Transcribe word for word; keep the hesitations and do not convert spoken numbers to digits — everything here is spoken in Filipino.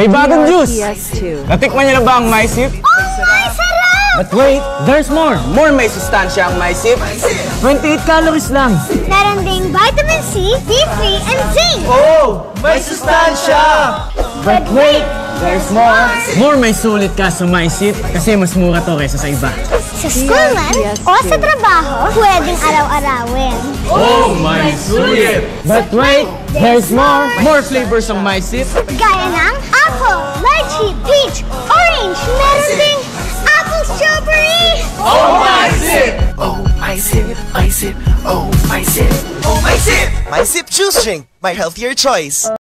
May bagong juice! P S two. Natikman niyo na ba ang MySip? Oh my, sarap! But wait, there's more! More may sustansya ang MySip. twenty-eight calories lang. Meron ding vitamin C, D three, and zinc! Oh! May sustansya! But wait, there's more! More may sulit ka sa MySip kasi mas mura to kaysa sa iba. Sa school man o sa trabaho, pwedeng araw-arawin. Oh! May sulit! But wait, there's more! More flavors ang MySip. Gaya ng apple, lychee, peach, orange, meron ding apple strawberry! Oh! My sip! Oh! My sip! My sip! Oh! My sip! Oh! My sip! My Sip Juice Drink, my healthier choice.